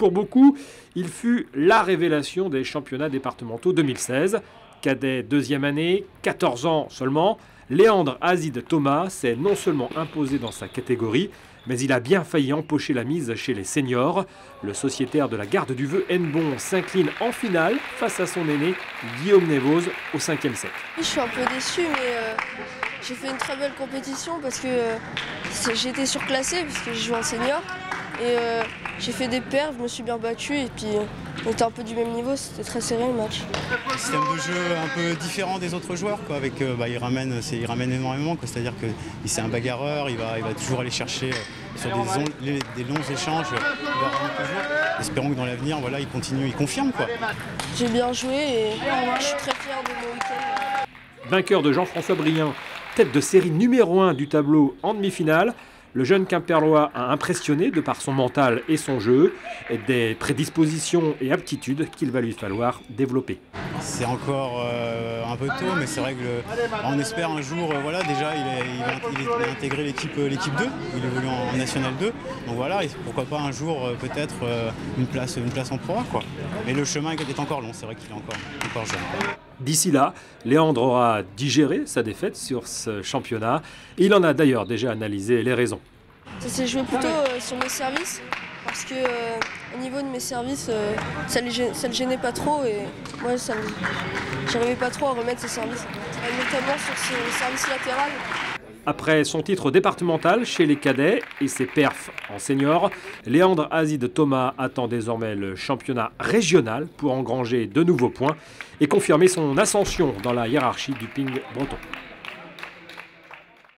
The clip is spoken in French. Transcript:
Pour beaucoup, il fut la révélation des championnats départementaux 2016. Cadet deuxième année, 14 ans seulement, Léandre Azid Thomas s'est non seulement imposé dans sa catégorie, mais il a bien failli empocher la mise chez les seniors. Le sociétaire de la Garde du Vœu Hennebont s'incline en finale face à son aîné Guillaume Névoz au 5e set. Je suis un peu déçu, mais j'ai fait une très belle compétition parce que j'ai été surclassé parce que je joue en senior. Et j'ai fait des perfs, je me suis bien battu et puis on était un peu du même niveau, c'était très serré le match. Système de jeu un peu différent des autres joueurs, quoi, avec, il ramène énormément, c'est-à-dire que c'est un bagarreur, il va toujours aller chercher sur des longs échanges, il va ramener toujours. Espérons que dans l'avenir, voilà, il continue, il confirme, quoi. J'ai bien joué et je suis très fier de mon week-end. Vainqueur de Jean-François Briand, tête de série numéro 1 du tableau en demi-finale, le jeune Quimperlois a impressionné de par son mental et son jeu, des prédispositions et aptitudes qu'il va lui falloir développer. C'est encore un peu tôt, mais c'est vrai qu'on espère un jour, voilà, déjà il va intégrer l'équipe 2, il évolue en National 2, donc voilà, et pourquoi pas un jour peut-être une place en Pro A, quoi. Mais le chemin est encore long, c'est vrai qu'il est encore jeune. D'ici là, Léandre aura digéré sa défaite sur ce championnat. Il en a d'ailleurs déjà analysé les raisons. Ça s'est joué plutôt sur mes services, parce que au niveau de mes services, ça le gênait pas trop et moi j'arrivais pas trop à remettre ses services, notamment sur ses services latérales. Après son titre départemental chez les cadets et ses perfs en senior, Léandre Azid Thomas attend désormais le championnat régional pour engranger de nouveaux points et confirmer son ascension dans la hiérarchie du ping breton.